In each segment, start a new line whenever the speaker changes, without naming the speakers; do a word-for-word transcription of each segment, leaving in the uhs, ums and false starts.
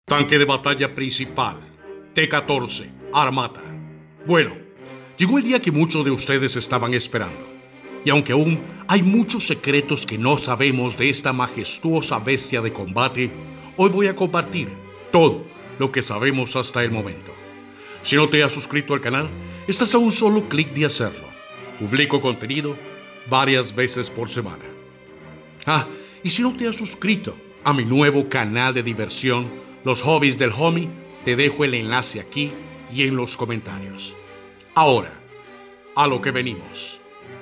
Tanque de batalla principal, T catorce, Armata. Bueno, llegó el día que muchos de ustedes estaban esperando. Y aunque aún hay muchos secretos que no sabemos de esta majestuosa bestia de combate, hoy voy a compartir todo lo que sabemos hasta el momento. Si no te has suscrito al canal, estás a un solo clic de hacerlo. Publico contenido varias veces por semana. Ah, y si no te has suscrito a mi nuevo canal de diversión, Los Hobbies del Homie, te dejo el enlace aquí y en los comentarios. Ahora, a lo que venimos.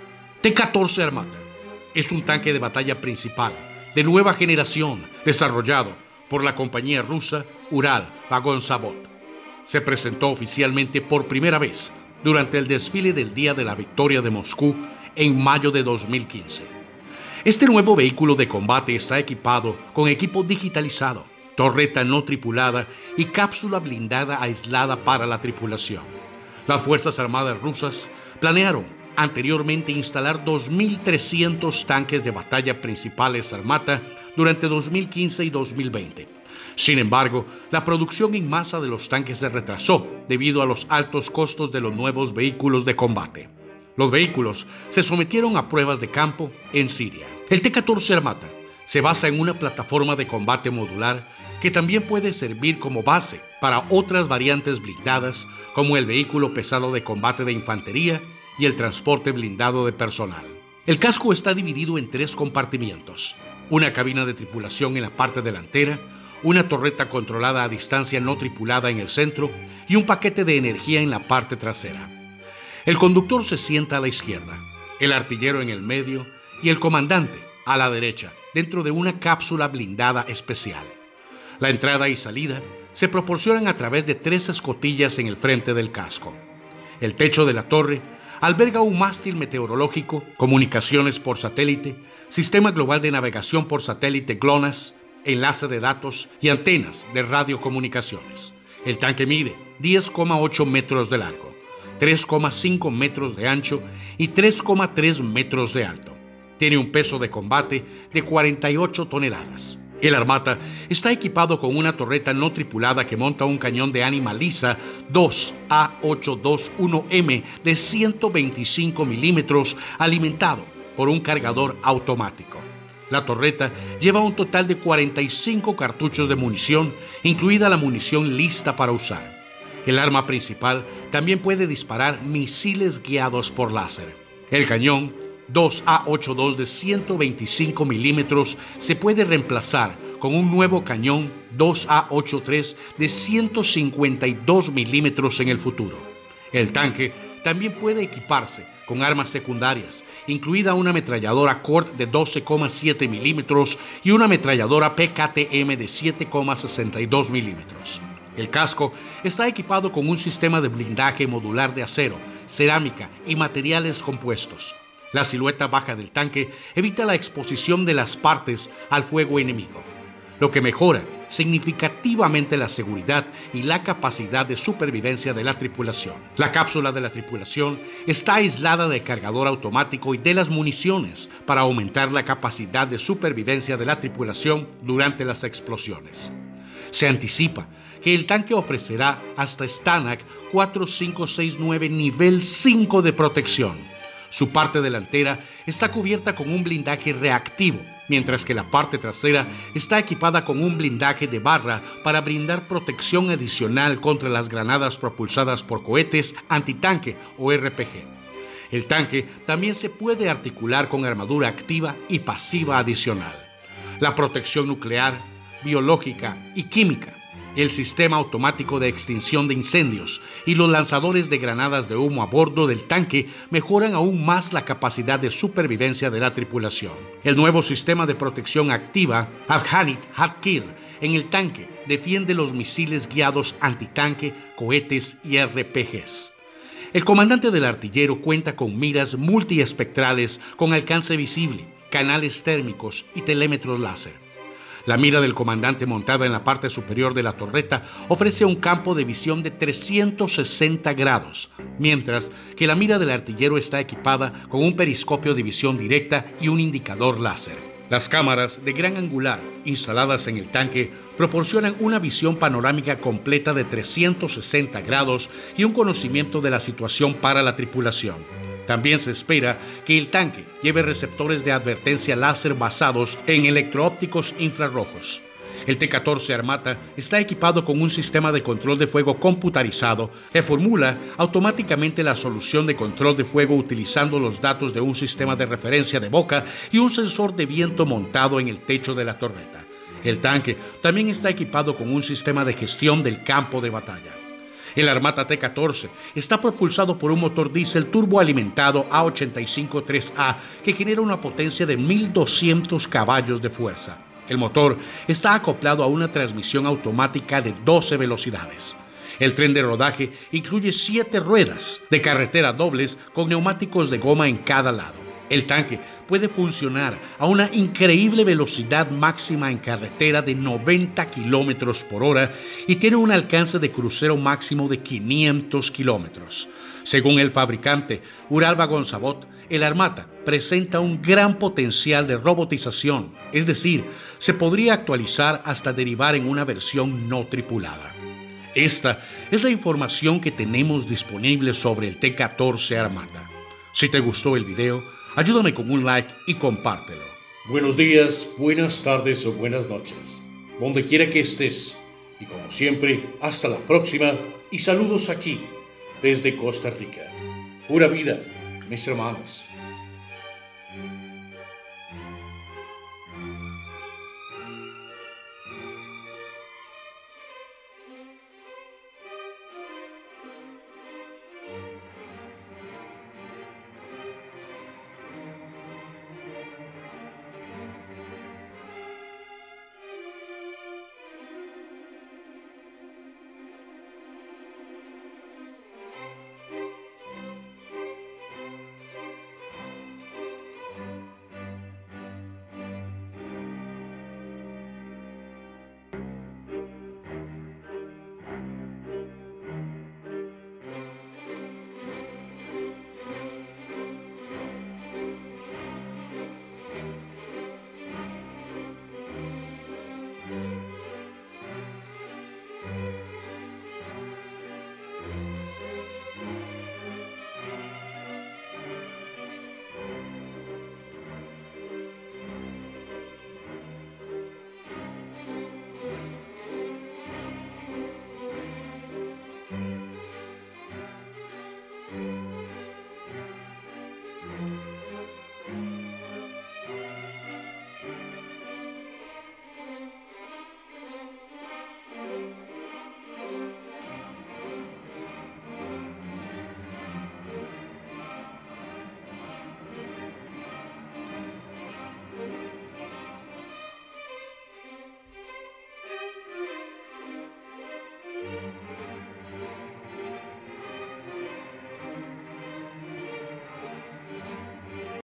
T catorce Armata es un tanque de batalla principal de nueva generación desarrollado por la compañía rusa Ural Vagon Zavod. Se presentó oficialmente por primera vez durante el desfile del Día de la Victoria de Moscú en mayo de dos mil quince. Este nuevo vehículo de combate está equipado con equipo digitalizado, torreta no tripulada y cápsula blindada aislada para la tripulación. Las Fuerzas Armadas rusas planearon anteriormente instalar dos mil trescientos tanques de batalla principales Armata durante dos mil quince y dos mil veinte. Sin embargo, la producción en masa de los tanques se retrasó debido a los altos costos de los nuevos vehículos de combate. Los vehículos se sometieron a pruebas de campo en Siria. El T catorce Armata se basa en una plataforma de combate modular que también puede servir como base para otras variantes blindadas como el vehículo pesado de combate de infantería y el transporte blindado de personal. El casco está dividido en tres compartimientos: una cabina de tripulación en la parte delantera, una torreta controlada a distancia no tripulada en el centro y un paquete de energía en la parte trasera. El conductor se sienta a la izquierda, el artillero en el medio y el comandante a la derecha, dentro de una cápsula blindada especial. La entrada y salida se proporcionan a través de tres escotillas en el frente del casco. El techo de la torre alberga un mástil meteorológico, comunicaciones por satélite, sistema global de navegación por satélite GLONASS, enlace de datos y antenas de radiocomunicaciones. El tanque mide diez coma ocho metros de largo, tres coma cinco metros de ancho y tres coma tres metros de alto. Tiene un peso de combate de cuarenta y ocho toneladas. El Armata está equipado con una torreta no tripulada que monta un cañón de ánima lisa dos A ochocientos veintiuno M de ciento veinticinco milímetros alimentado por un cargador automático. La torreta lleva un total de cuarenta y cinco cartuchos de munición, incluida la munición lista para usar. El arma principal también puede disparar misiles guiados por láser. El cañón dos A ochenta y dos de ciento veinticinco milímetros se puede reemplazar con un nuevo cañón dos A ochenta y tres de ciento cincuenta y dos milímetros en el futuro. El tanque también puede equiparse con armas secundarias, incluida una ametralladora Colt de doce coma siete milímetros y una ametralladora P K T M de siete coma sesenta y dos milímetros. El casco está equipado con un sistema de blindaje modular de acero, cerámica y materiales compuestos. La silueta baja del tanque evita la exposición de las partes al fuego enemigo, lo que mejora significativamente la seguridad y la capacidad de supervivencia de la tripulación. La cápsula de la tripulación está aislada del cargador automático y de las municiones para aumentar la capacidad de supervivencia de la tripulación durante las explosiones. Se anticipa que el tanque ofrecerá hasta STANAG cuatro cinco seis nueve nivel cinco de protección. Su parte delantera está cubierta con un blindaje reactivo, mientras que la parte trasera está equipada con un blindaje de barra para brindar protección adicional contra las granadas propulsadas por cohetes antitanque o R P G. El tanque también se puede articular con armadura activa y pasiva adicional. La protección nuclear, biológica y química, el sistema automático de extinción de incendios y los lanzadores de granadas de humo a bordo del tanque mejoran aún más la capacidad de supervivencia de la tripulación. El nuevo sistema de protección activa, Afghanit Hard Kill, en el tanque defiende los misiles guiados antitanque, cohetes y R P Gs. El comandante del artillero cuenta con miras multiespectrales con alcance visible, canales térmicos y telémetros láser. La mira del comandante montada en la parte superior de la torreta ofrece un campo de visión de trescientos sesenta grados, mientras que la mira del artillero está equipada con un periscopio de visión directa y un indicador láser. Las cámaras de gran angular instaladas en el tanque proporcionan una visión panorámica completa de trescientos sesenta grados y un conocimiento de la situación para la tripulación. También se espera que el tanque lleve receptores de advertencia láser basados en electroópticos infrarrojos. El T catorce Armata está equipado con un sistema de control de fuego computarizado que formula automáticamente la solución de control de fuego utilizando los datos de un sistema de referencia de boca y un sensor de viento montado en el techo de la torreta. El tanque también está equipado con un sistema de gestión del campo de batalla. El Armata T catorce está propulsado por un motor diésel turboalimentado A ochenta y cinco tres A que genera una potencia de mil doscientos caballos de fuerza. El motor está acoplado a una transmisión automática de doce velocidades. El tren de rodaje incluye siete ruedas de carretera dobles con neumáticos de goma en cada lado. El tanque puede funcionar a una increíble velocidad máxima en carretera de noventa kilómetros por hora y tiene un alcance de crucero máximo de quinientos kilómetros. Según el fabricante Uralvagonzavod, el Armata presenta un gran potencial de robotización, es decir, se podría actualizar hasta derivar en una versión no tripulada. Esta es la información que tenemos disponible sobre el T catorce Armata. Si te gustó el video, ayúdame con un like y compártelo. Buenos días, buenas tardes o buenas noches, donde quiera que estés. Y como siempre, hasta la próxima y saludos aquí, desde Costa Rica. Pura vida, mis hermanos.